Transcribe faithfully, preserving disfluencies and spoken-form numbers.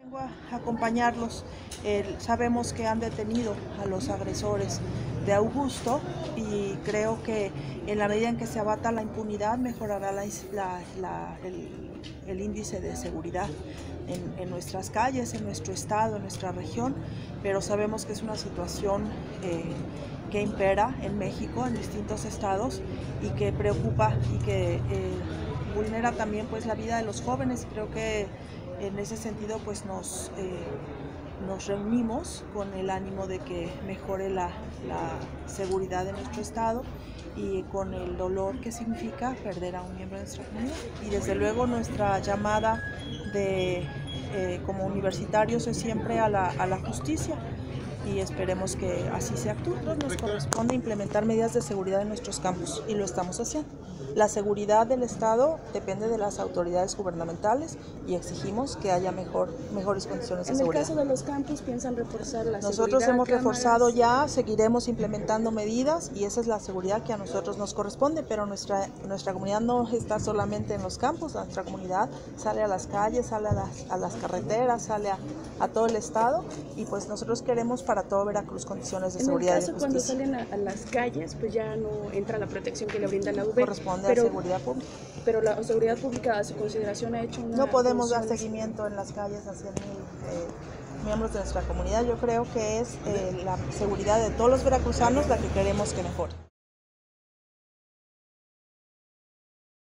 Vengo a acompañarlos. Eh, sabemos que han detenido a los agresores de Augusto y creo que en la medida en que se abata la impunidad mejorará la, la, la, el, el índice de seguridad en, en nuestras calles, en nuestro estado, en nuestra región, pero sabemos que es una situación eh, que impera en México, en distintos estados, y que preocupa y que eh, vulnera también pues la vida de los jóvenes. Creo que en ese sentido pues nos, eh, nos reunimos con el ánimo de que mejore la, la seguridad de nuestro estado y con el dolor que significa perder a un miembro de nuestra comunidad. Y desde luego nuestra llamada de, eh, como universitarios es siempre a la, a la justicia, y esperemos que así se actúe. Nos corresponde implementar medidas de seguridad en nuestros campus y lo estamos haciendo. La seguridad del Estado depende de las autoridades gubernamentales y exigimos que haya mejor, mejores condiciones de seguridad. En el caso de los campus, ¿piensan reforzar la seguridad? Nosotros hemos cámaras? reforzado ya, seguiremos implementando medidas y esa es la seguridad que a nosotros nos corresponde, pero nuestra, nuestra comunidad no está solamente en los campus, nuestra comunidad sale a las calles, sale a las, a las carreteras, sale a, a todo el Estado, y pues nosotros queremos para todo Veracruz condiciones de seguridad y de justicia. En el caso cuando salen a, a las calles, pues ya no entra la protección que le brinda la U B. Corresponde pero, a seguridad pública. Pero la seguridad pública a su consideración ha hecho una... No podemos dar función... seguimiento en las calles a cien mil eh, miembros de nuestra comunidad. Yo creo que es eh, la seguridad de todos los veracruzanos la que queremos que mejore.